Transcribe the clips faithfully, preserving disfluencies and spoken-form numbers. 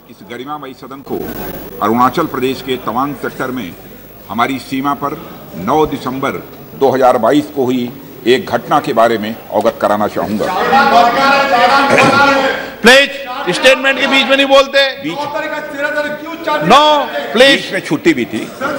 इस गरिमामयी सदन को अरुणाचल प्रदेश के तवांग सेक्टर में हमारी सीमा पर नौ दिसंबर दो हज़ार बाईस को हुई एक घटना के बारे में अवगत कराना चाहूंगा। प्लीज स्टेटमेंट के बीच में नहीं बोलते। बीच नो प्लीज बीच में छुट्टी भी थी।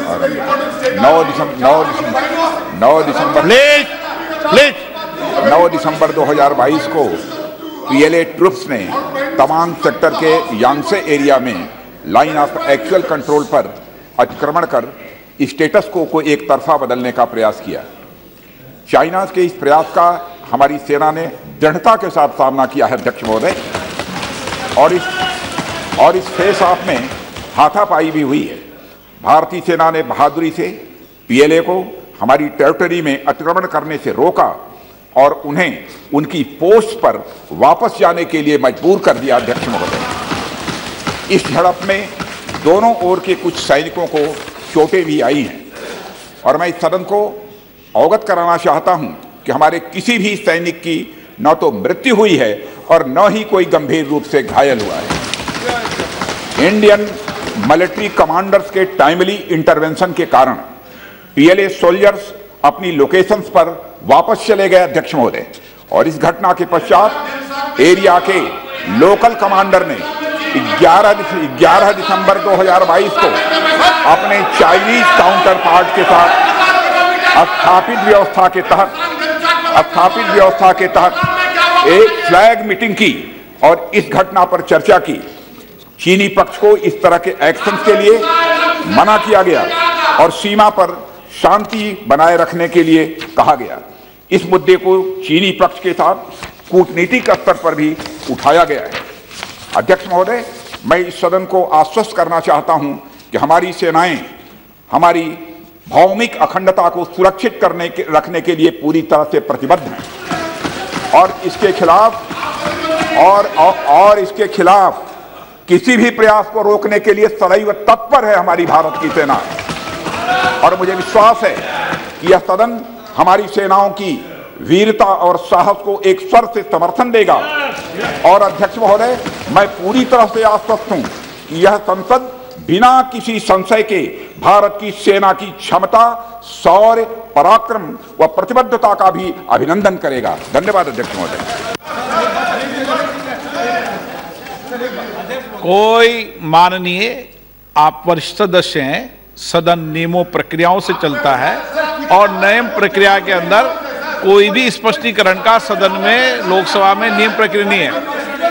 नौ दिसंबर नौ दिसंबर नौ दिसंबर प्लीज प्लीज नौ दिसंबर दो हज़ार बाईस को पीएलए ट्रुप्स ने तवांग सेक्टर के यांगसे एरिया में लाइन ऑफ एक्चुअल कंट्रोल पर अतिक्रमण कर स्टेटस को को एक तरफा बदलने का प्रयास किया। चाइना के इस प्रयास का हमारी सेना ने दृढ़ता के साथ सामना किया है अध्यक्ष महोदय, और इस और इस फेस ऑफ में हाथापाई भी हुई है। भारतीय सेना ने बहादुरी से पीएलए को हमारी टेरिटरी में अतिक्रमण करने से रोका और उन्हें उनकी पोस्ट पर वापस जाने के लिए मजबूर कर दिया। अध्यक्ष महोदय, इस झड़प में दोनों ओर के कुछ सैनिकों को चोटें भी आई हैं और मैं इस सदन को अवगत कराना चाहता हूं कि हमारे किसी भी सैनिक की न तो मृत्यु हुई है और न ही कोई गंभीर रूप से घायल हुआ है। इंडियन मिलिट्री कमांडर्स के टाइमली इंटरवेंशन के कारण पीएलए सोल्जर्स अपनी लोकेशंस पर वापस चले गए अध्यक्ष महोदय, और इस घटना के पश्चात एरिया के लोकल कमांडर ने ग्यारह दिसंबर दो हज़ार बाईस को अपने चाइनीज काउंटर पार्ट के साथ स्थापित व्यवस्था के तहत स्थापित व्यवस्था के तहत एक फ्लैग मीटिंग की और इस घटना पर चर्चा की। चीनी पक्ष को इस तरह के एक्शन के लिए मना किया गया और सीमा पर शांति बनाए रखने के लिए कहा गया। इस मुद्दे को चीनी पक्ष के साथ कूटनीतिक स्तर पर भी उठाया गया है। अध्यक्ष महोदय, मैं इस सदन को आश्वस्त करना चाहता हूं कि हमारी सेनाएं हमारी भौमिक अखंडता को सुरक्षित करने के रखने के लिए पूरी तरह से प्रतिबद्ध हैं और इसके खिलाफ और, और और इसके खिलाफ किसी भी प्रयास को रोकने के लिए सदैव तत्पर है हमारी भारत की सेना। और मुझे विश्वास है कि यह सदन हमारी सेनाओं की वीरता और साहस को एक स्वर से समर्थन देगा। और अध्यक्ष महोदय, मैं पूरी तरह से आश्वस्त हूं कि यह संसद बिना किसी संशय के भारत की सेना की क्षमता, शौर्य, पराक्रम व प्रतिबद्धता का भी अभिनंदन करेगा। धन्यवाद अध्यक्ष महोदय। कोई माननीय, आप वरिष्ठ सदस्य हैं, सदन नियमों प्रक्रियाओं से चलता है और नियम प्रक्रिया के अंदर कोई भी स्पष्टीकरण का सदन में लोकसभा में नियम प्रक्रिया नहीं है।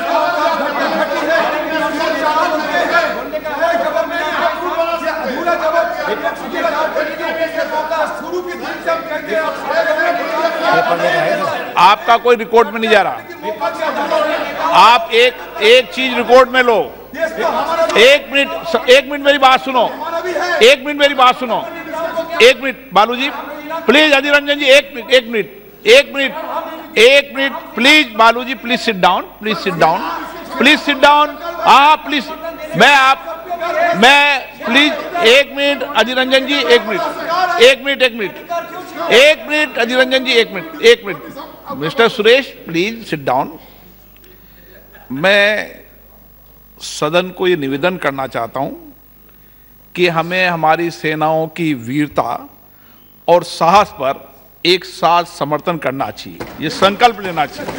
आपका कोई रिकॉर्ड में नहीं जा रहा। आप एक एक चीज रिकॉर्ड में लो। एक मिनट एक मिनट मेरी बात सुनो एक मिनट मेरी बात सुनो एक मिनट बालू जी प्लीज। अधीर रंजन जी एक मिनट एक मिनट एक मिनट एक minute please. Balu ji please sit down please sit down please sit down हाँ प्लीज। मैं आप मैं प्लीज एक मिनट अधीर रंजन जी एक मिनट एक मिनट एक मिनट एक मिनट अधीर रंजन जी एक मिनट एक minute mister Suresh please sit down. मैं सदन को ये निवेदन करना चाहता हूं कि हमें हमारी सेनाओं की वीरता और साहस पर एक साथ समर्थन करना चाहिए, ये संकल्प लेना चाहिए।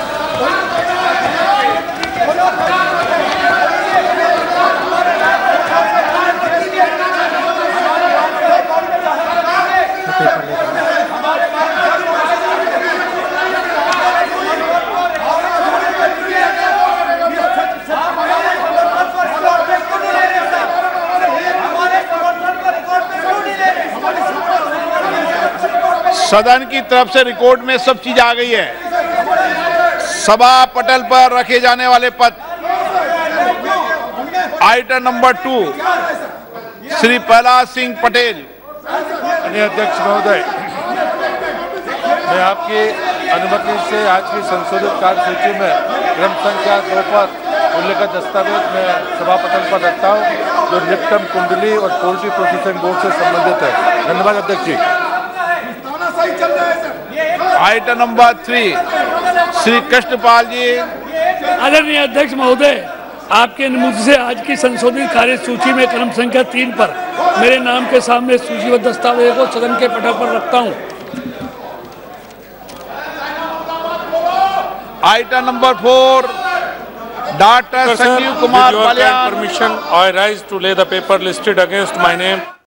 सदन की तरफ से रिकॉर्ड में सब चीज आ गई है। सभा पटल पर रखे जाने वाले पद, item number two, Shri Prahlad Singh Patel. अध्यक्ष महोदय, मैं आपकी अनुमति से आज की संशोधित कार्यसूची में क्रम संख्या दो पर उल्लेखित दस्तावेज में सभा पटल पर रखता हूँ, जो निपटन कुंडली और पोल्ट्री प्रोसेसिंग बोर्ड से संबंधित है। धन्यवाद अध्यक्ष जी। Item number three, Shri Krishnapal ji. आदरणीय अध्यक्ष महोदय, आपके अनुमति से आज की संशोधित कार्य सूची में क्रम संख्या तीन पर मेरे नाम के सामने सूचीबद्ध दस्तावेज को सदन के पटल पर रखता हूं। Item number four, doctor Sanjeev Kumar With your Balyan. kind permission, I rise to lay the paper listed against my name.